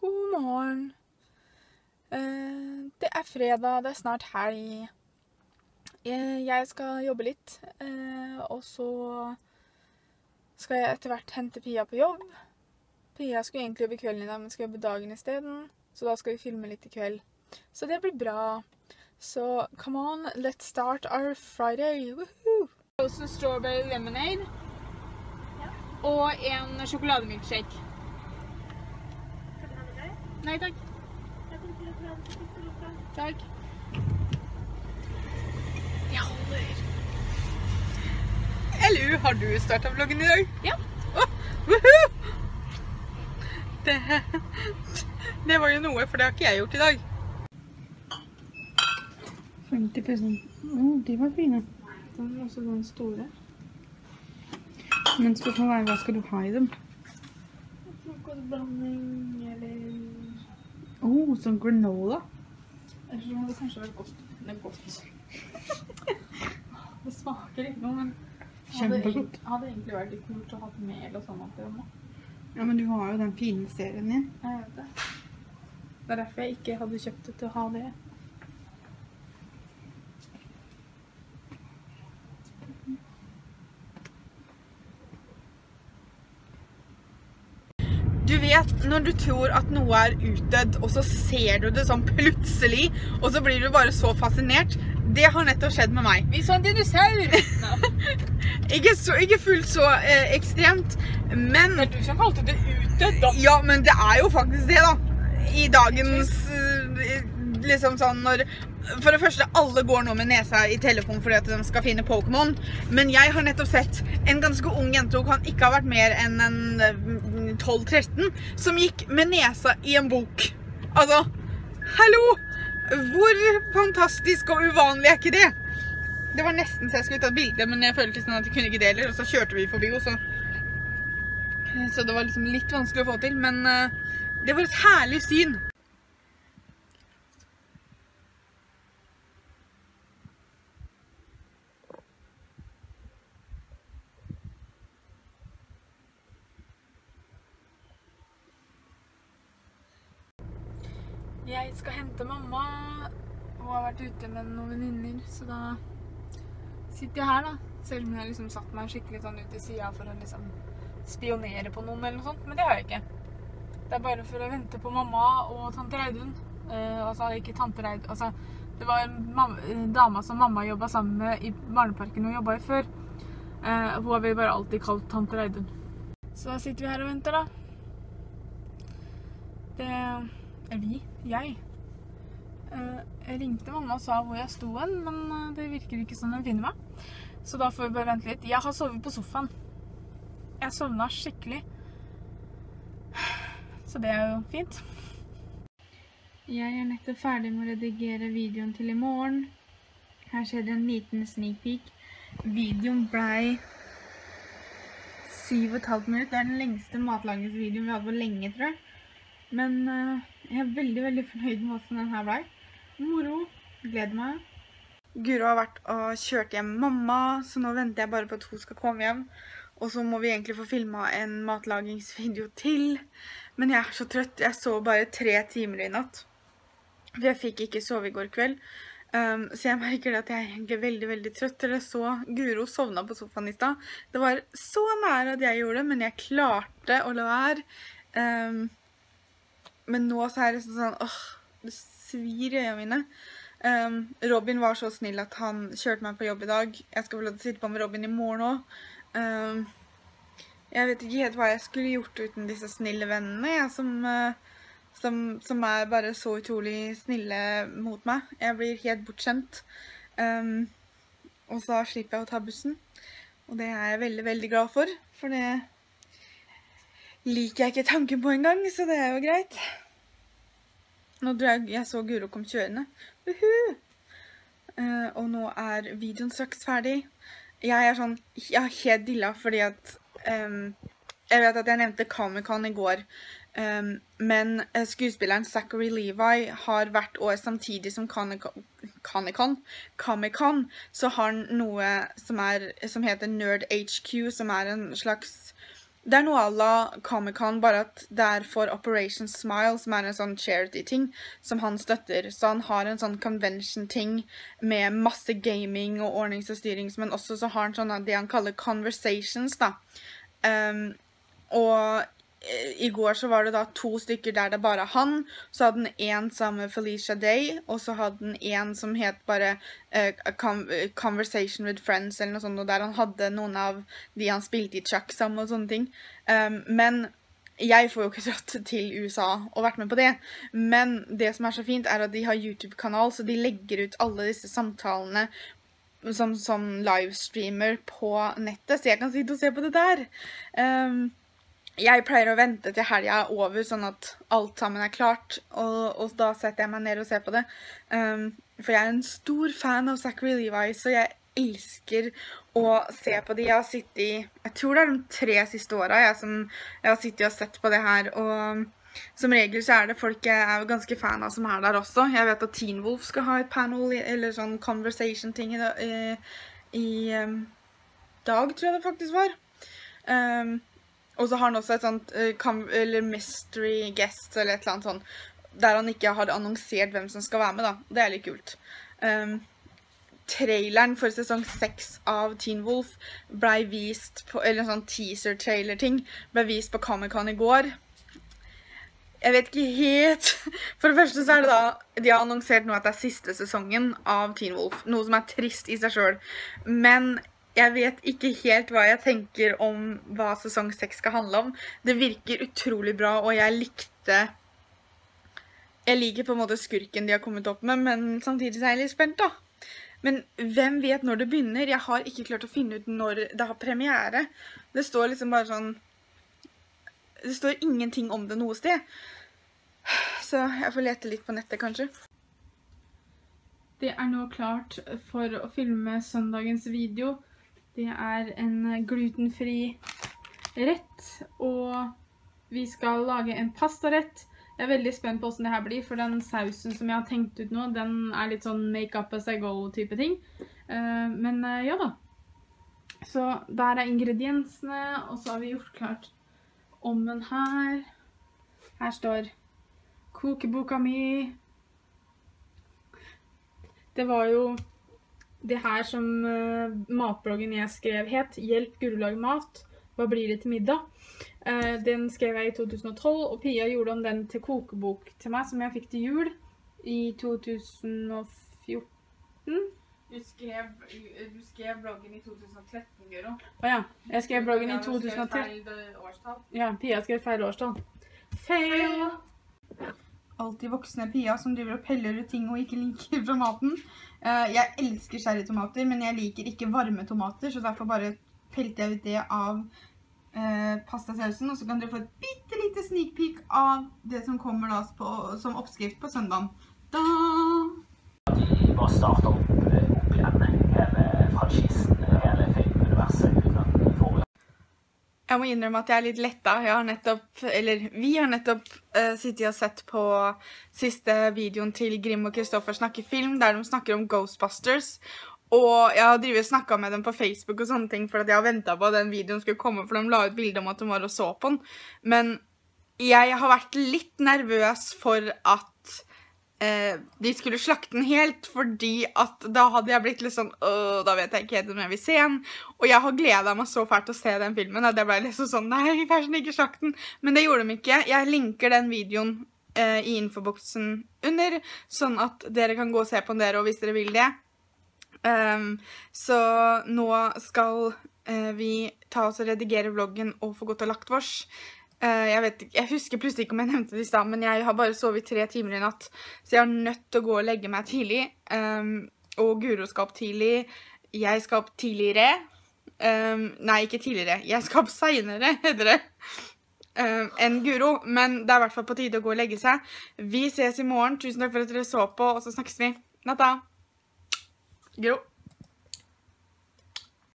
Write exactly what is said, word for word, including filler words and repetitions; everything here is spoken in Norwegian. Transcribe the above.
God morgen. Det er fredag, det er snart helg. Jeg skal jobbe litt, og så skal jeg etter hvert hente Pia på jobb. Pia skulle egentlig jobbe i kvelden i dag, men skal jobbe dagen i stedet. Så da skal vi filme litt i kveld. Så det blir bra. Så come on, let's start our Friday. Woohoo! Også strawberry lemonade. Ja. Og en sjokolademilkshake. Nei, takk. Takk. Jeg holder. Elu, har du startet vloggen i dag? Ja. Oh, woohoo! Det, det var jo noe, for det har ikke jeg gjort i dag. femti prosent. Oh, de var fine. Den er også den store. Men spørsmålet er, hva skal du ha i dem? Sjokoladeblanding, eller... Oh, sånn granola. Jeg tror det kanskje vært godt. Det er godt. Det smaker ikke noe, men kjempegodt. Det hadde egentlig vært litt kult å ha mel og sånn oppi dem. Ja, men du har jo den fine serien din. Jeg vet det. Det er derfor jeg ikke hadde kjøpt det til å ha det. Du vet, når du tror at noe er utdødd, og så ser du det sånn plutselig, og så blir du bare så fascinert. Det har nettopp skjedd med meg. Vi så en dinosaur! ikke, så, ikke fullt så eh, ekstremt, men... Det er du som kalte det utdødd, da. Ja, men det er jo faktisk det, da. I dagens, eh, liksom sånn, når... For det første, alle går nå med nesa i telefon fordi at de skal finne Pokémon. Men jeg har nettopp sett en ganske ung jente, hun kan ikke ha vært mer enn en tolv tretten, som gikk med nesa i en bok. Altså, hallo! Hvor fantastisk og uvanlig er ikke det? Det var nesten så jeg skulle ta et bilde, men jeg følte sånn at jeg kunne ikke det heller, og så kjørte vi forbi, og så... Så det var liksom litt vanskelig å få til, men uh, det var et herlig syn. Jeg skal hente mamma. Hun har vært ute med noen venninner, så da sitter jeg her da. Selv om jeg liksom satt meg skikkelig sånn ut i siden for å liksom spionere på noen eller noe sånt, men det har jeg ikke. Det er bare for å vente på mamma og tante Reidun. Uh, altså ikke tante Reidun, altså det var en dama som mamma jobbet sammen med i barneparken hun jobbet i før. Uh, hun har vi bare alltid kalt tante Reidun. Så da sitter vi her og venter da. Det... Vi, jeg. Jeg ringte mamma og sa hvor jeg sto hen, men det virker ikke sånn den finner meg. Så da får vi bare vente litt. Jeg har sovet på sofaen. Jeg sovnet skikkelig. Så det er jo fint. Jeg er nettopp ferdig med å redigere videoen til i morgen. Her skjer det en liten sneak peek. Videoen ble syv og et halvt minutt. Det er den lengste matlagingsvideoen vi hadde på lenge, tror jeg. Men uh, jeg er veldig, veldig fornøyd med hvordan den her ble. Moro. Gleder meg. Guro har vært og kjørt hjem mamma, så nå venter jeg bare på at hun skal komme hjem. Og så må vi egentlig få filmet en matlagingsvideo til. Men jeg er så trøtt. Jeg sov bare tre timer i natt. For jeg fikk ikke sove i går kveld. Um, så jeg merker at jeg er egentlig veldig, veldig trøtt. Dere så Guro sovna på sofaen i stad. Det var så nære at jeg gjorde det, men jeg klarte å la være. Um, Men nå så er det sånn, åh, det svir i øynene mine. Um, Robin var så snill at han kjørte meg på jobb i dag. Jeg skal få lov til å sitte på med Robin i morgen også. Um, jeg vet ikke helt hva jeg skulle gjort uten disse snille vennene, ja, som, uh, som, som er bare så utrolig snille mot meg. Jeg blir helt bortskjemt. Um, og så slipper jeg å ta bussen. Og det er jeg veldig, veldig glad for, for det... liker jeg ikke tanken på en gang, så det er jo greit. Nå tror jeg jeg så Guro kom kjørende. Uhu! Uh, og nå er videoen straks ferdig. Jeg er sånn, jeg er helt dilla fordi at um, jeg vet at jeg nevnte Comic-Con i går. Um, men skuespilleren Zachary Levi har hvert år samtidig som Comic-Con, Comic-Con, så har han noe som, er, som heter Nerd H Q, som er en slags Det er noe à la Comic-Con, bare at det er for Operation Smile, som er en sånn charity-ting som han støtter. Så han har en sånn convention-ting med masse gaming og ordnings- og styrings, men også så har han sånn det han kaller conversations, da. Um, og i går så var det da to stykker der det bare han, så hadde den en sammen med Felicia Day, og så hadde den en som het bare uh, Conversation with Friends, eller noe sånt, og der han hadde noen av de han spilte i Chuck sammen og sånne ting. Um, men jeg får jo ikke dratt til U S A og vært med på det, men det som er så fint er at de har YouTube-kanal, så de legger ut alle disse samtalene som, som livestreamer på nettet, så jeg kan sitte og se på det der. Um, Jeg pleier å vente til helgen er over, sånn at alt sammen er klart, og, og da setter jeg meg ned og ser på det. Um, for jeg er en stor fan av Zachary Levi, så jeg elsker å se på de. Jeg har sittet i, jeg tror det er de tre siste årene jeg, som, jeg har sittet og sett på det her, og som regel så er det folk jeg er ganske fan av som er der også. Jeg vet at Teen Wolf skal ha et panel, eller sånn conversation-ting i, i, i um, dag, tror jeg det faktisk var. Um, Og så har han også et sånt uh, eller mystery guest eller et eller annet sånt, der han ikke har annonsert hvem som skal være med da. Det er litt kult. Um, traileren for sesong seks av Teen Wolf ble vist på, eller en sånn teaser-trailer-ting, ble vist på Comic-Con i går. Jeg vet ikke helt. For det første så er det da, de har annonsert nå at det er siste sesongen av Teen Wolf, noe som er trist i seg selv. Men jeg vet ikke helt hva jeg tenker om hva sesong seks skal handle om. Det virker utrolig bra, og jeg likte... Jeg liker på en måte skurken de har kommet opp med, men samtidig så er jeg litt spent da. Men hvem vet når det begynner? Jeg har ikke klart å finne ut når det har premiere. Det står liksom bare sånn... Det står ingenting om det noe sted. Så jeg får lete litt på nettet kanskje. Det er nå klart for å filme søndagens video. Det er en glutenfri rett, og vi skal lage en pastarett. Jeg er veldig spent på hvordan det her blir, for den sausen som jeg har tenkt ut nå, den er litt sånn make up as I go type ting. Men ja da. Så der er ingrediensene, og så har vi gjort klart ommen her. Her står kokeboka mi. Det var jo det her som uh, matbloggen jeg skrev het, Hjelp Guro lage mat, hva blir det til middag? Uh, den skrev jeg i to tusen og tolv, og Pia gjorde om den til kokebok til meg, som jeg fikk til jul i to tusen og fjorten. Du skrev, du skrev bloggen i to tusen og tretten, Guro. Åja, jeg skrev bloggen i to tusen og tretten. Feil årstall. Ja, Pia skrev feil årstall. Feil! Alltid voksne Pia som driver og peller ut ting og ikke liker fra maten. Uh, jeg elsker cherrytomater, men jeg liker ikke varme tomater, så derfor bare pelte jeg ut det av uh, pastasausen, og så kan dere få et bittelite sneak peek av det som kommer da på, som oppskrift på søndagen. Da! De bare starter opp, opp igjen hele franchisen, hele filmuniverset uten at de får. Jeg må innrømme at jeg er litt letta. Jeg har nettopp, eller vi har nettopp uh, sittet og sett på siste videoen til Grim og Kristoffer snakker film, der de snakker om Ghostbusters. Og jeg har drivet og snakket med dem på Facebook og sånne ting, for at jeg har ventet på at den videoen skulle komme, for de la ut bilde om at de var og så på den. Men jeg har vært litt nervøs for at eh, de skulle slakte den helt, fordi at da hadde jeg blitt litt sånn, åh, da vet jeg ikke helt om jeg vil se den. Og jeg har gledet meg så fælt til å se den filmen, at jeg ble litt sånn, nei, vær sånn ikke slakt den. Men det gjorde de ikke. Jeg linker den videoen eh, i infoboksen under, sånn at dere kan gå og se på den der, og hvis dere vil det. Um, så nå skal uh, vi ta oss og redigere vloggen og få gått og lagt vårs. Uh, jeg, vet, jeg husker plutselig ikke om jeg nevnte det i sted, men jeg har bare sovet tre timer i natt, så jeg har nødt til å gå og legge meg tidlig. Um, og Guro skal opp tidlig. Jeg skal opp tidligere. Um, nei, ikke tidligere. Jeg skal opp senere, heter det. Um, enn Guro, men det er i hvert fall på tide å gå og legge seg. Vi ses i morgen. Tusen takk for at dere så på, og så snakkes vi. Natta! Guro.